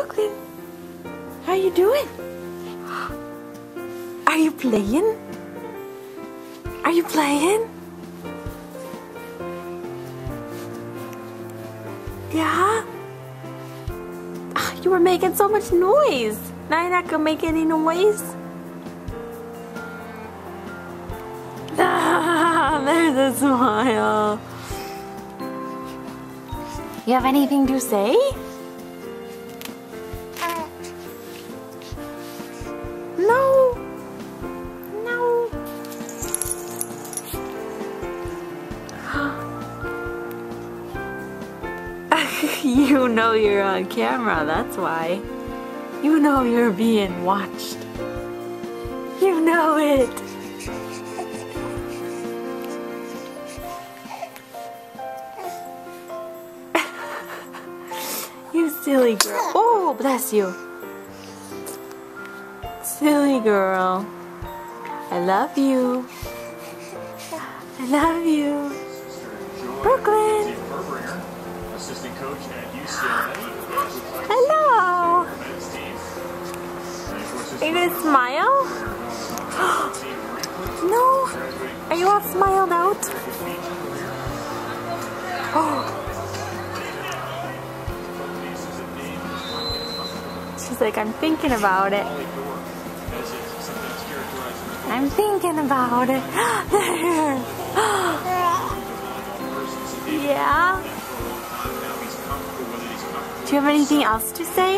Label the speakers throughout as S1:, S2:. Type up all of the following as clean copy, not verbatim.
S1: Brooklyn, how you doing? Are you playing? Are you playing? Yeah? You were making so much noise. Now you're not gonna make any noise? There's a smile. You have anything to say? No. No. You know you're on camera, that's why. You know you're being watched. You know it. You silly girl. Oh, bless you. Silly girl. I love you. I love you. Brooklyn.
S2: Assistant coach at UCLA.
S1: Hello. Are you gonna smile? No. Are you all smiled out? Oh. She's like, I'm thinking about it. I'm thinking about it. There. Yeah. Do you have anything else to say?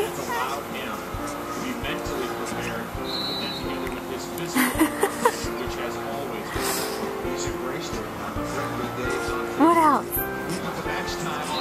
S1: What else?